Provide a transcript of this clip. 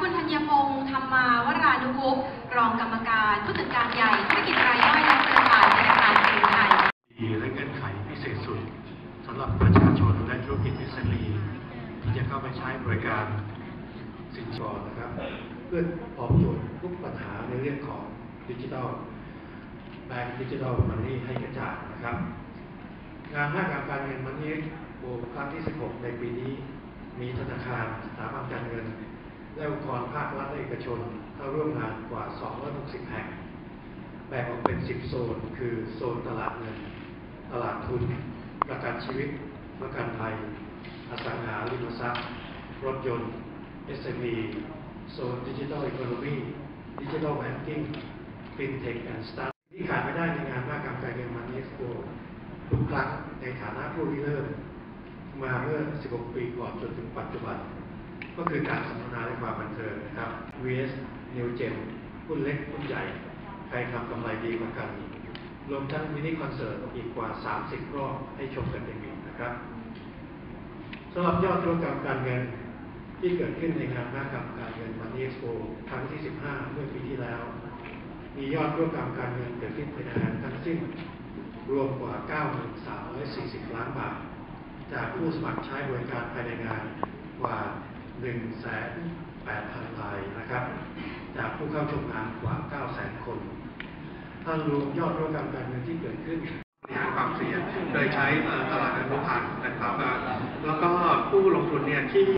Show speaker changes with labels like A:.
A: คุณธัญพงษ์ธรรมาวรานุภุกรองกรรมการผู้จัดการใหญ่ธุรกิจรายย่อยและเครือข่ายธนาคารกรุงไทย
B: และเงื่อนไขพิเศษสุดสำหรับประชาชนและธุรกิจ SME ที่จะเข้าไปใช้บริการสินเชื่อนะครับเพื่อตอบโจทย์ทุกปัญหาในเรื่องของดิจิทัลแบงก์ดิจิทัลมันนี่ให้กระจ่างนะครับงานมหกรรมการเงินมันนี่โบครั้งที่ 16 ในปีนี้มีธนาคารสถาบันการเงินและองค์กรภาครัฐและเอกชนเข้าร่วมงานกว่า 260 แห่งแบ่งออกเป็น 10 โซนคือโซนตลาดเงินตลาดทุนประกันชีวิตประกันภัยอสังหาริมทรัพย์รถยนต์ SME โซนดิจิทัลอีโคโนมีดิจิทัลแบงกิ้งฟินเทคแอนด์สตาร์ทที่ขาดไม่ได้ในงานมหกรรมการเงินมันนี่โกทุกครั้งในฐานะผู้ริเริ่มมาเมื่อ 16 ปีก่อนจนถึงปัจจุบันก็คือการสัมมนาและความบันเทิงนะครับ vs New Gen หุ้นเล็กหุ้นใหญ่ใครทำกำไรดีกว่ากันรวมทั้งมินิคอนเสิร์ตอีกกว่า 30 รอบให้ชมกันเองนะครับสำหรับยอดธุรกรรมการเงินที่เกิดขึ้นในงานมหกรรมการเงินมันนี่โกครั้งที่ 15 เมื่อปีที่แล้วมียอดธุรกรรมการเงินเกิดขึ้นในงานทั้งสิ้นรวมกว่า 9,340 ล้านบาทจากผู้สมัครใช้บริการภายในงานกว่า 180,000 รายนะครับจากผู้เข้าชมงานกว่า 900,000 คนถ้ารวมยอดธุรกรรมการเงินที่เกิดขึ้นบริหารความเสี่ยงโดยใช้ตลาดอนุพันธ์นะครับแล้วก็ผู้ลงทุนเนี่ยที่